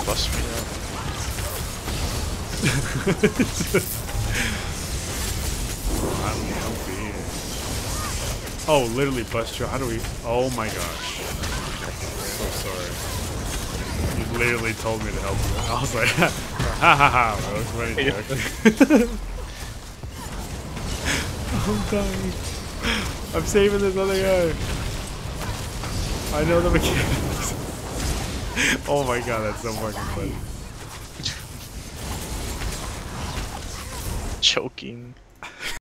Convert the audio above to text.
bust me up. I'm helping. Oh, literally bust you. How do we? Oh my gosh. So sorry. You literally told me to help you. I was like, ha ha ha. That was funny joke. I'm dying. I'm saving this other guy. I know the mechanics. Oh my god, that's so fucking funny. Choking.